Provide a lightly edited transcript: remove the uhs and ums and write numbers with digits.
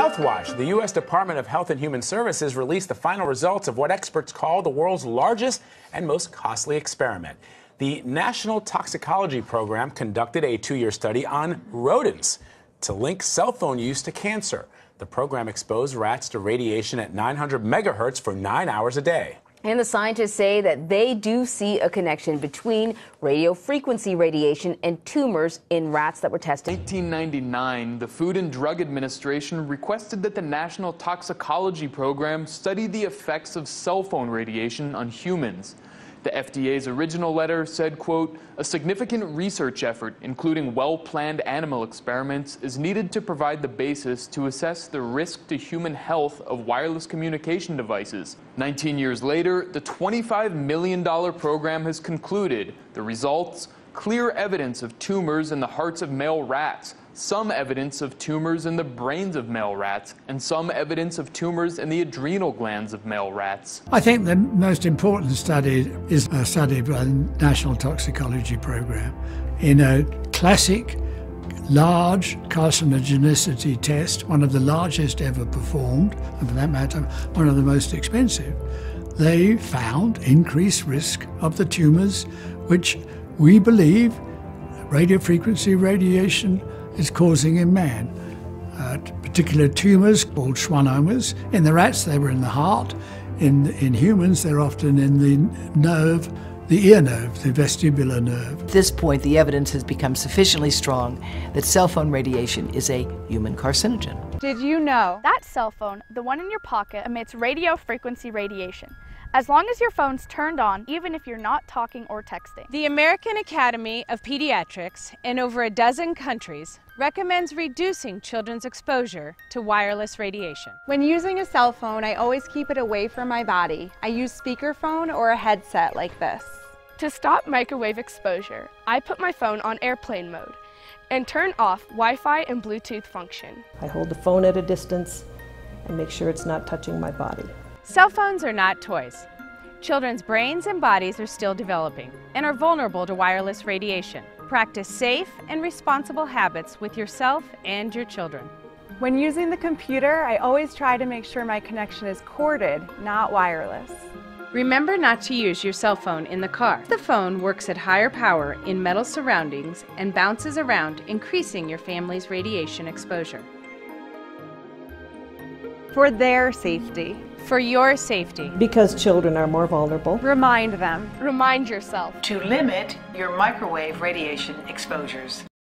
HealthWatch, the U.S. Department of Health and Human Services, released the final results of what experts call the world's largest and most costly experiment. The National Toxicology Program conducted a 2-year study on rodents to link cell phone use to cancer. The program exposed rats to radiation at 900 megahertz for 9 hours a day. And the scientists say that they do see a connection between radio frequency radiation and tumors in rats that were tested. In 1899, the Food and Drug Administration requested that the National Toxicology Program study the effects of cell phone radiation on humans. The FDA's original letter said, quote, "A significant research effort, including well-planned animal experiments, is needed to provide the basis to assess the risk to human health of wireless communication devices." 19 years later, the $25 million program has concluded. The results? Clear evidence of tumors in the hearts of male rats, some evidence of tumors in the brains of male rats, and some evidence of tumors in the adrenal glands of male rats. I think the most important study is a study by the National Toxicology Program. In a classic, large carcinogenicity test, one of the largest ever performed, and for that matter, one of the most expensive, they found increased risk of the tumors which we believe radiofrequency radiation is causing in man. Particular tumors called schwannomas. In the rats, they were in the heart. In humans, they're often in the nerve, the ear nerve, the vestibular nerve. At this point, the evidence has become sufficiently strong that cell phone radiation is a human carcinogen. Did you know that cell phone, the one in your pocket, emits radio frequency radiation? As long as your phone's turned on, even if you're not talking or texting. The American Academy of Pediatrics in over a dozen countries recommends reducing children's exposure to wireless radiation. When using a cell phone, I always keep it away from my body. I use speakerphone or a headset like this. To stop microwave exposure, I put my phone on airplane mode and turn off Wi-Fi and Bluetooth function. I hold the phone at a distance and make sure it's not touching my body. Cell phones are not toys. Children's brains and bodies are still developing and are vulnerable to wireless radiation. Practice safe and responsible habits with yourself and your children. When using the computer, I always try to make sure my connection is corded, not wireless. Remember not to use your cell phone in the car. The phone works at higher power in metal surroundings and bounces around, increasing your family's radiation exposure. For their safety. For your safety. Because children are more vulnerable. Remind them. Remind yourself. To limit your microwave radiation exposures.